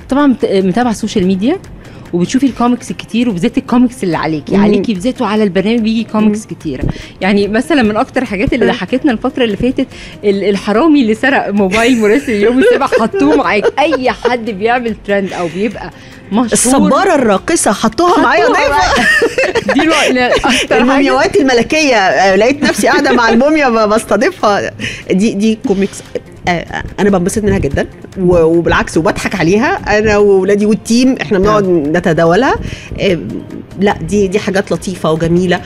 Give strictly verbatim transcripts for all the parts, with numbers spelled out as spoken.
طبعا متابعه السوشيال ميديا وبتشوفي الكوميكس كتير، وبالذات الكوميكس اللي عليكي مم. عليكي بذاته على البرنامج بيجي كوميكس مم. كتيره. يعني مثلا من اكتر الحاجات اللي ضحكتنا الفتره اللي فاتت الحرامي اللي سرق موبايل مراسل اليوم السابع، حطوه معاك. اي حد بيعمل ترند او بيبقى مشهور، الصباره الراقصه حطوها معايا ضيفه. دي المومياوات الملكيه، لقيت نفسي قاعده مع الموميا بستضيفها. دي دي كوميكس انا بنبسط منها جدا، وبالعكس وبضحك عليها انا واولادي والتيم، احنا بنقعد نتداولها. لا دي دي حاجات لطيفه وجميله،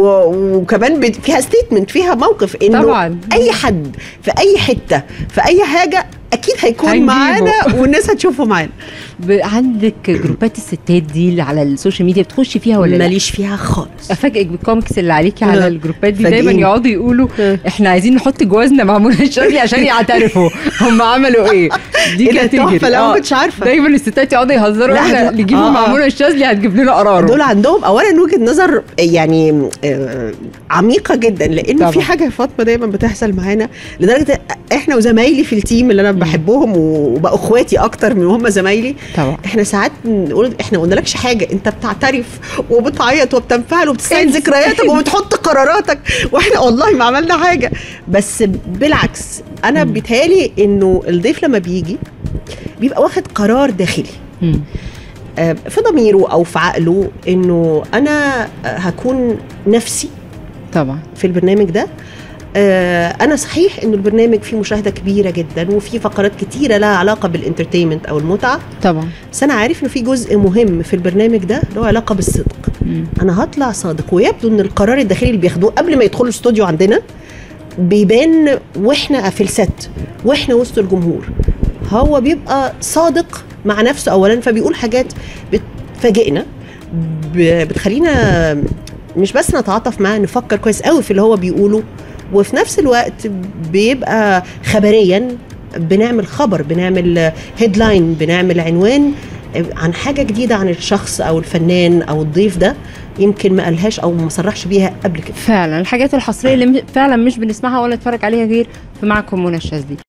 وكمان فيها ستيتمنت، فيها موقف انه طبعا اي حد في اي حته في اي حاجه اكيد هيكون هنجيبه. معانا والناس هتشوفه معانا. عندك جروبات الستات دي اللي على السوشيال ميديا بتخشي فيها ولا لا؟ ماليش فيها خالص. افاجئك بالكوميكس اللي عليكي على الجروبات دي، دايما يقعدوا يقولوا احنا عايزين نحط جوازنا مع منى الشاذلي عشان يعترفوا هم عملوا ايه. دي كانت تحفه، لا ما كنتش عارفه. دايما الستات يقعدوا يهزروا احنا نجيبوا آه. مع منى الشاذلي هتجيب لنا قرار. دول عندهم اولا وجهه نظر يعني آه عميقه جدا، لانه في حاجه يا فاطمه دايما بتحصل معانا، لدرجه احنا وزمايلي في التيم اللي انا بحبهم وبقوا اخواتي اكتر من هم زمايلي طبعا، احنا ساعات نقول احنا ما قلنالكش حاجه، انت بتعترف وبتعيط وبتنفعل وبتستعيد ذكرياتك وبتحط قراراتك، واحنا والله ما عملنا حاجه. بس بالعكس انا بيتهيالي انه الضيف لما بيجي بيبقى واخد قرار داخلي مم. في ضميره او في عقله انه انا هكون نفسي طبعا في البرنامج ده. أنا صحيح إنه البرنامج فيه مشاهدة كبيرة جدا وفيه فقرات كتيرة لها علاقة بالانترتينمنت أو المتعة طبعا، بس أنا عارف إنه في جزء مهم في البرنامج ده له علاقة بالصدق. مم. أنا هطلع صادق، ويبدو إن القرار الداخلي اللي بياخدوه قبل ما يدخلوا الاستوديو عندنا بيبان وإحنا في الست وإحنا وسط الجمهور، هو بيبقى صادق مع نفسه أولا، فبيقول حاجات بتفاجئنا بتخلينا مش بس نتعاطف معاه، نفكر كويس قوي في اللي هو بيقوله، وفي نفس الوقت بيبقى خبريا بنعمل خبر، بنعمل هيدلاين، بنعمل عنوان عن حاجة جديدة عن الشخص أو الفنان أو الضيف ده يمكن ما قالهاش أو ما صرحش بيها قبل كده. فعلا الحاجات الحصرية اللي فعلا مش بنسمعها ولا نتفرج عليها غير في معكم منى الشاذلي.